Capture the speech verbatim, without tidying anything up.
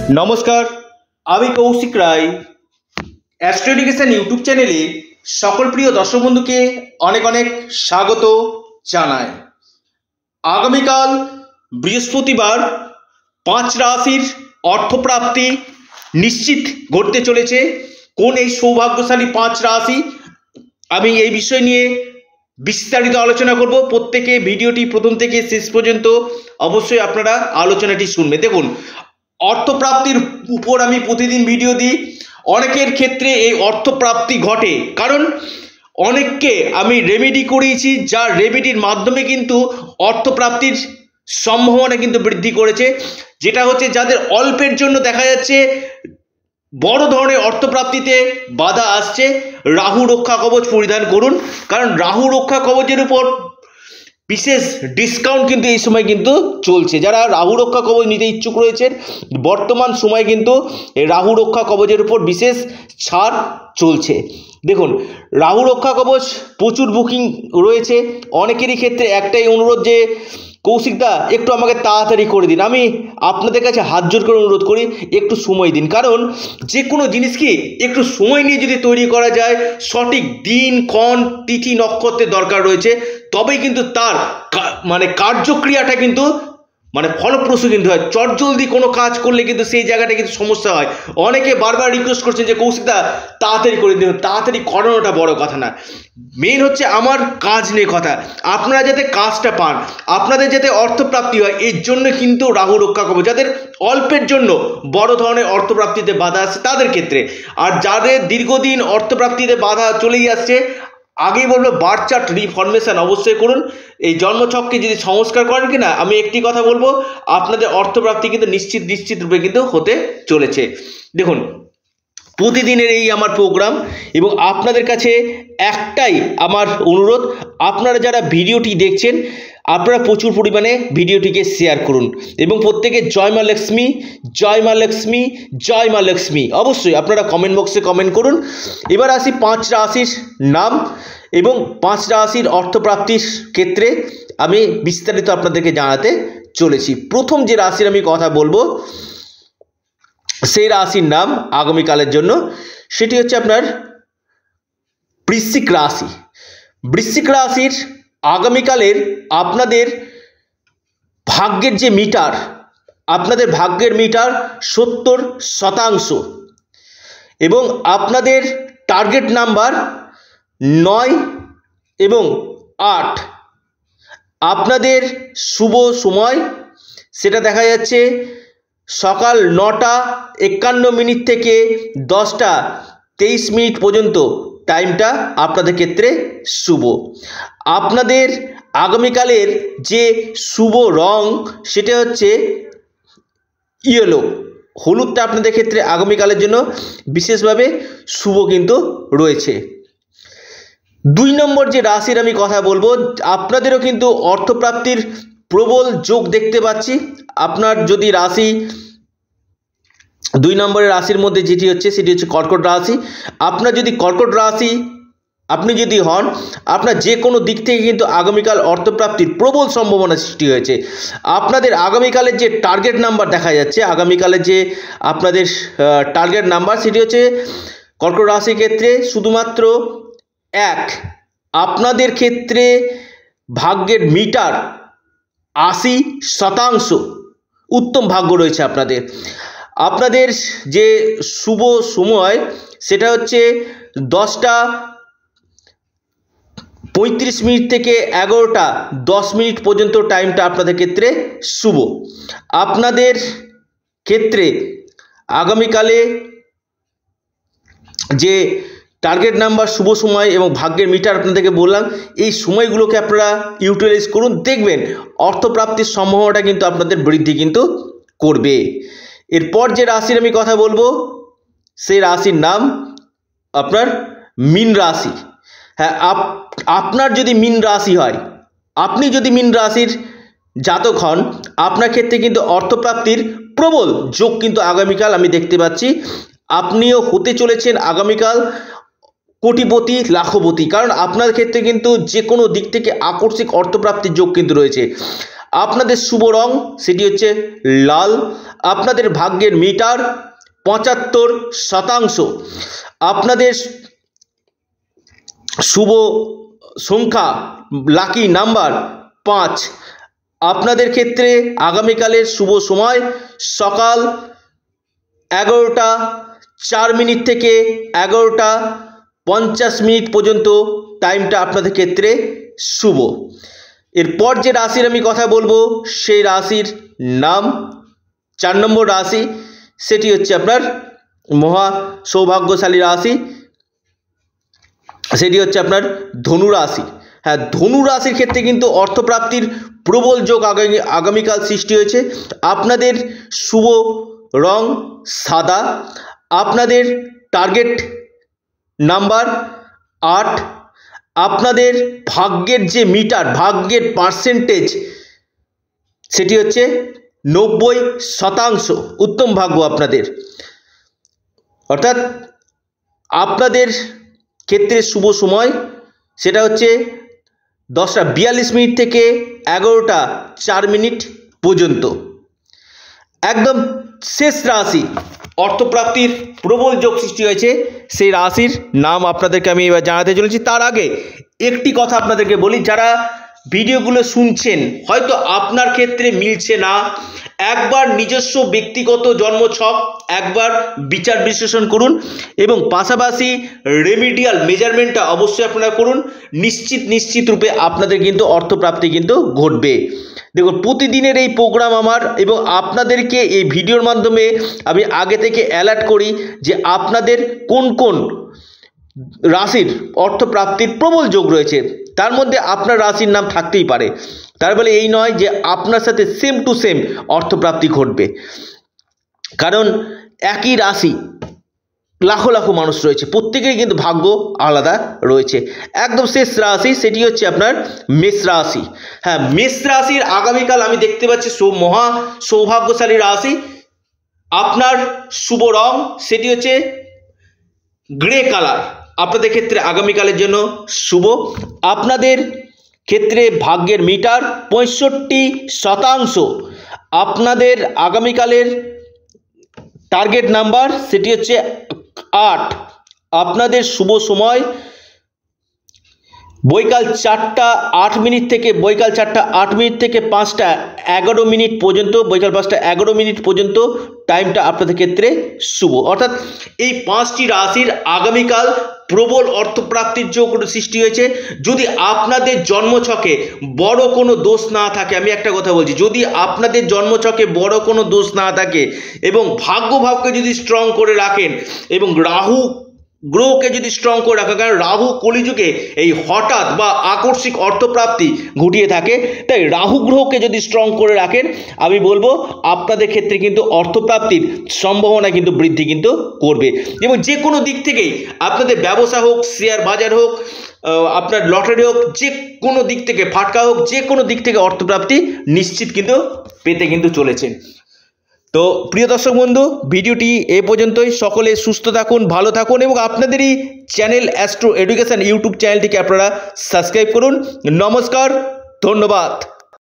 নমস্কার, আমি Koushik Roy. Astro education YouTube চ্যানেলে সকল প্রিয় দর্শক বন্ধুকে অনেক অনেক স্বাগত জানাই। আগামীকাল বৃহস্পতিবার পাঁচ রাশির অর্থপ্রাপ্তি নিশ্চিত ঘটতে চলেছে। কোন এই সৌভাগ্যশালী পাঁচ রাশি, আমি এই বিষয় নিয়ে বিস্তারিত আলোচনা করব। প্রত্যেকে ভিডিওটি প্রথম থেকে শেষ পর্যন্ত অবশ্যই আপনারা আলোচনাটি শুনবেন। দেখুন, অর্থপ্রাপ্তির উপর আমি প্রতিদিন ভিডিও দিই। অনেকের ক্ষেত্রে এই অর্থপ্রাপ্তি ঘটে, কারণ অনেককে আমি রেমেডি করিয়েছি, যার রেমেডির মাধ্যমে কিন্তু অর্থপ্রাপ্তির সম্ভাবনা কিন্তু বৃদ্ধি করেছে। যেটা হচ্ছে যাদের অল্পের জন্য দেখা যাচ্ছে বড় ধরনের অর্থপ্রাপ্তিতে বাধা আসছে, রাহু রক্ষা কবচ পরিধান করুন। কারণ রাহু রক্ষা কবচের উপর বিশেষ ডিসকাউন্ট কিন্তু এই সময় কিন্তু চলছে। যারা রাহু রক্ষা কবচ নিতে ইচ্ছুক রয়েছেন, বর্তমান সময় কিন্তু এই রাহু রক্ষা কবচের উপর বিশেষ ছাড় চলছে। দেখুন, রাহু রক্ষা কবচ প্রচুর বুকিং রয়েছে। অনেকেরই ক্ষেত্রে একটাই অনুরোধ যে কৌশিকদা একটু আমাকে তাড়াতাড়ি করে দিন। আমি আপনাদের কাছে হাত জোর করে অনুরোধ করি, একটু সময় দিন। কারণ যে কোনো জিনিসকে একটু সময় নিয়ে যদি তৈরি করা যায়, সঠিক দিন ক্ষণ তিথি নক্ষত্রের দরকার রয়েছে, তবেই কিন্তু তার মানে কার্যক্রিয়াটা কিন্তু মানে ফলপ্রসূ কিন্তু হয়। চটজলদি কোনো কাজ করলে কিন্তু সেই জায়গাটা কিন্তু সমস্যা হয়। অনেকে বারবার রিকোয়েস্ট করছেন যে কৌশিকদা তাড়াতাড়ি করে দিন। তাড়াতাড়ি করানোটা বড় কথা না, মেন হচ্ছে আমার কাজ নিয়ে কথা। আপনারা যাতে কাজটা পান, আপনাদের যাতে অর্থপ্রাপ্তি হয়, এর জন্য কিন্তু রাহু রক্ষা কবচ। যাদের অল্পের জন্য বড় ধরনের অর্থপ্রাপ্তিতে বাধা আসছে তাদের ক্ষেত্রে, আর যাদের দীর্ঘদিন অর্থপ্রাপ্তিতে বাধা চলেই আসছে, আগেই বলবো বার্থ চার্ট রিফরমেশন অবশ্যই করুন। এই জন্মছককে যদি সংস্কার করেন কিনা, আমি একটি কথা বলবো, আপনাদের অর্থপ্রাপ্তি কিন্তু নিশ্চিত নিশ্চিত রূপে কিন্তু হতে চলেছে। দেখুন, প্রতিদিনের এই আমার প্রোগ্রাম, এবং আপনাদের কাছে একটাই আমার অনুরোধ, আপনারা যারা ভিডিওটি দেখছেন আপনারা প্রচুর পরিমাণে ভিডিওটিকে শেয়ার করুন, এবং প্রত্যেকে জয় মা লক্ষ্মী, জয় মা লক্ষ্মী, জয় মা লক্ষ্মী অবশ্যই আপনারা কমেন্ট বক্সে কমেন্ট করুন। এবার আসি পাঁচ রাশির নাম এবং পাঁচ রাশির অর্থপ্রাপ্তির ক্ষেত্রে আমি বিস্তারিত আপনাদেরকে জানাতে চলেছি। প্রথম যে রাশির আমি কথা বলবো, সেই রাশির নাম আগামীকালের জন্য, সেটি হচ্ছে আপনার বৃশ্চিক রাশি। বৃশ্চিক রাশির আগামীকালের আপনাদের ভাগ্যের যে মিটার, আপনাদের ভাগ্যের মিটার সত্তর শতাংশ, এবং আপনাদের টার্গেট নাম্বার নয় এবং আট। আপনাদের শুভ সময় সেটা দেখা যাচ্ছে সকাল নটা একান্ন মিনিট থেকে দশটা তেইশ মিনিট পর্যন্ত টাইমটা আপনাদের ক্ষেত্রে শুভ। আপনাদের আগামীকালের যে শুভ রং সেটা হচ্ছে ইয়েলো, হলুদটা আপনাদের ক্ষেত্রে আগামীকালের জন্য বিশেষভাবে শুভ কিন্তু রয়েছে। দুই নম্বর যে রাশির আমি কথা বলবো, আপনাদেরও কিন্তু অর্থপ্রাপ্তির প্রবল যোগ দেখতে পাচ্ছি। আপনার যদি রাশি দুই নম্বরের রাশির মধ্যে যেটি হচ্ছে সেটি হচ্ছে কর্কট রাশি। আপনার যদি কর্কট রাশি আপনি যদি হন, আপনার যে কোনো দিক থেকে কিন্তু আগামীকাল অর্থপ্রাপ্তির প্রবল সম্ভাবনা সৃষ্টি হয়েছে। আপনাদের আগামীকালের যে টার্গেট নাম্বার দেখা যাচ্ছে, আগামীকালের যে আপনাদের টার্গেট নাম্বার সেটি হচ্ছে কর্কট রাশির ক্ষেত্রে শুধুমাত্র এক। আপনাদের ক্ষেত্রে ভাগ্যের মিটার আশি শতাংশ উত্তম ভাগ্য রয়েছে আপনাদের। আপনাদের যে শুভ সময় সেটা হচ্ছে দশটা পঁয়ত্রিশ মিনিট থেকে এগারোটা দশ মিনিট পর্যন্ত টাইমটা আপনাদের ক্ষেত্রে শুভ। আপনাদের ক্ষেত্রে আগামীকালে যে টার্গেট নাম্বার, শুভ সময় এবং ভাগ্যের মিটার আপনাদেরকে বললাম, এই সময়গুলোকে আপনারা ইউটিলাইজ করুন, দেখবেন অর্থপ্রাপ্তির সম্ভাবনাটা কিন্তু আপনাদের বৃদ্ধি কিন্তু করবে। এরপর যে রাশির আমি কথা বলবো, সেই রাশির নাম আপনার মীন রাশি। হ্যাঁ, আপনার যদি মীন রাশি হয়, আপনি যদি মীন রাশির জাতক হন, আপনার ক্ষেত্রে কিন্তু অর্থপ্রাপ্তির প্রবল যোগ কিন্তু আগামীকাল আমি দেখতে পাচ্ছি। আপনিও হতে চলেছেন আগামীকাল কোটিপতি, লাখপতি, কারণ আপনার ক্ষেত্রে কিন্তু যে কোনো দিক থেকে আকস্মিক অর্থপ্রাপ্তির যোগ কিন্তু রয়েছে। আপনাদের শুভ রং সেটি হচ্ছে লাল, আপনাদের ভাগ্যের মিটার পঁচাত্তর শতাংশ। আপনাদের শুভ সংখ্যা লাকি নাম্বার পাঁচ। আপনাদের ক্ষেত্রে আগামীকালের শুভ সময় সকাল এগারোটা চার মিনিট থেকে এগারোটা পঞ্চাশ মিনিট পর্যন্ত টাইমটা আপনাদের ক্ষেত্রে শুভ। এরপর যে রাশির আমি কথা বলবো সেই রাশির নাম চার নম্বর রাশি, সেটি হচ্ছে আপনার মহা সৌভাগ্যশালী রাশি, সেটি হচ্ছে আপনার ধনু রাশি। হ্যাঁ, ধনু রাশির ক্ষেত্রে কিন্তু অর্থপ্রাপ্তির প্রবল যোগ আগামী আগামীকাল সৃষ্টি হয়েছে। আপনাদের শুভ রং সাদা, আপনাদের টার্গেট নাম্বার আট, আপনাদের ভাগ্যের যে মিটার ভাগ্যের পার্সেন্টেজ সেটি হচ্ছে নব্বই শতাংশ। উত্তম ভাগ্য আপনাদের, অর্থাৎ আপনাদের ক্ষেত্রে শুভ সময় সেটা হচ্ছে দশটা বিয়াল্লিশ মিনিট থেকে এগারোটা চার মিনিট পর্যন্ত। একদম শেষ রাশি অর্থপ্রাপ্তির প্রবল যোগ সৃষ্টি হয়েছে সেই রাশির নাম আপনাদেরকে আমি এবার জানাতে চলেছি। তার আগে একটি কথা আপনাদেরকে বলি, যারা ভিডিওগুলো শুনছেন হয়তো আপনার ক্ষেত্রে মিলছে না, একবার নিজস্ব ব্যক্তিগত জন্মছক একবার বিচার বিশ্লেষণ করুন এবং পাশাপাশি রেমিডিয়াল মেজারমেন্টটা অবশ্যই আপনারা করুন। নিশ্চিত নিশ্চিত রূপে আপনাদের কিন্তু অর্থপ্রাপ্তি কিন্তু ঘটবে। দেখুন, প্রতিদিনের এই প্রোগ্রাম আমার এবং আপনাদেরকে এই ভিডিওর মাধ্যমে আমি আগে থেকে অ্যালার্ট করি যে আপনাদের কোন কোন রাশির অর্থপ্রাপ্তির প্রবল যোগ রয়েছে। তার মধ্যে আপনার রাশির নাম থাকতেই পারে, তার বলে এই নয় যে আপনার সাথে সেম টু সেম অর্থপ্রাপ্তি ঘটবে, কারণ একই রাশি লাখো লাখো মানুষ রয়েছে, প্রত্যেকেরই কিন্তু ভাগ্য আলাদা রয়েছে। একদম শেষ রাশি সেটি হচ্ছে আপনার মেষ রাশি। হ্যাঁ, মেষ রাশির আগামীকাল আমি দেখতে পাচ্ছি মহা সৌভাগ্যশালী রাশি। আপনার শুভ রং সেটি হচ্ছে গ্রে কালার, আপনাদের ক্ষেত্রে আগামীকালের জন্য শুভ। আপনাদের ক্ষেত্রে ভাগ্যের মিটার পঁয়ষট্টি শতাংশ। আপনাদের আগামীকালের টার্গেট নাম্বার সেটি হচ্ছে আট। আপনাদের শুভ সময় বৈকাল চারটা আট মিনিট থেকে বৈকাল চারটা আট মিনিট থেকে পাঁচটা এগারো মিনিট পর্যন্ত বৈকাল পাঁচটা এগারো মিনিট পর্যন্ত টাইমটা আপনাদের ক্ষেত্রে শুভ। অর্থাৎ এই পাঁচটি রাশির আগামীকাল প্রবল অর্থপ্রাপ্তির যোগ সৃষ্টি হয়েছে। যদি আপনাদের জন্মছকে বড় কোনো দোষ না থাকে, আমি একটা কথা বলছি, যদি আপনাদের জন্মছকে বড় কোনো দোষ না থাকে এবং ভাগ্যভাবকে যদি স্ট্রং করে রাখেন এবং রাহু গ্রহকে যদি স্ট্রং করে রাখা, কারণ রাহু কলিযুগে এই হঠাৎ বা আকস্মিক অর্থপ্রাপ্তি ঘটিয়ে থাকে, তাই রাহু গ্রহকে যদি স্ট্রং করে রাখেন আমি বলবো আপনাদের ক্ষেত্রে কিন্তু অর্থপ্রাপ্তির সম্ভাবনা কিন্তু বৃদ্ধি কিন্তু করবে। এবং যে কোনো দিক থেকেই আপনাদের ব্যবসা হোক, শেয়ার বাজার হোক, আপনার লটারি হোক, যে কোনো দিক থেকে ফাটকা হোক, যে কোনো দিক থেকে অর্থপ্রাপ্তি নিশ্চিত কিন্তু পেতে কিন্তু চলেছেন। তো প্রিয় দর্শক বন্ধু, ভিডিওটি এ পর্যন্তই। সকলে সুস্থ থাকুন, ভালো থাকুন এবং আপনাদেরই চ্যানেল অ্যাস্ট্রো এডুকেশন ইউটিউব চ্যানেলটিকে আপনারা সাবস্ক্রাইব করুন। নমস্কার, ধন্যবাদ।